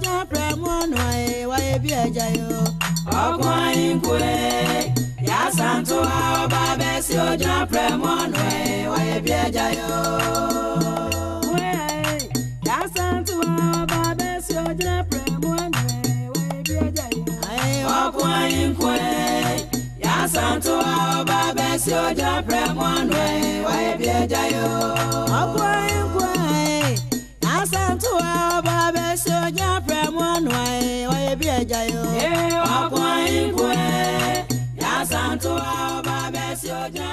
oja premono e wa ebi ejayo. Okwan kwe Yaa Asantewaa oba besi oja premono e wa ebi ejayo. Yaa Asantewaa oba besi oja premono e wa ebi ejayo. Okwan kwe Yaa Asantewaa oba besi oja premono e wa ebi ejayo. Okwan kwe Yaa Asantewaa oba besi oja premono e wa ebi ejayo. Okwan kwe Yaa Asantewaa oba besi oja